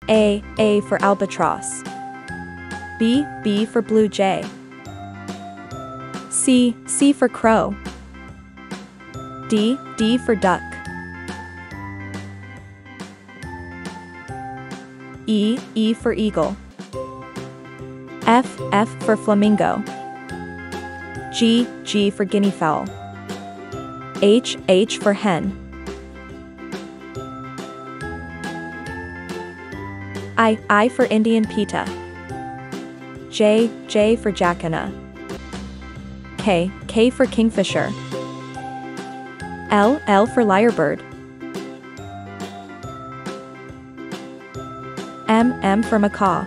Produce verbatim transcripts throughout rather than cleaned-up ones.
A, A for albatross. B, B for blue jay. C, C for crow. D, D for duck. E, E for eagle. F, F for flamingo. G, G for guinea fowl. H, H for hen. I, I for Indian pitta. J, J for jacana. K, K for kingfisher. L, L for lyrebird. M, M for macaw.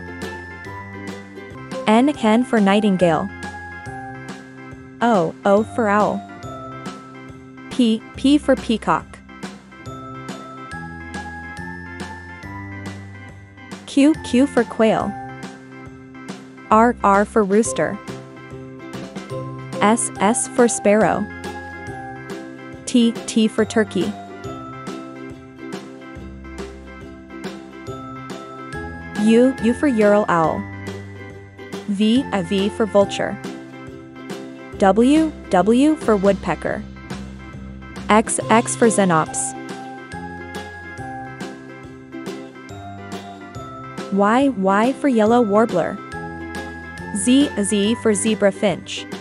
N, N for nightingale. O, O for owl. P, P for peacock. Q, Q for quail. R, R for rooster. S, S for sparrow. T, T for turkey. U, U for ural owl. V, a V for vulture. W, W for woodpecker. X, X for xenops. Y, Y for yellow warbler. Z, Z for zebra finch.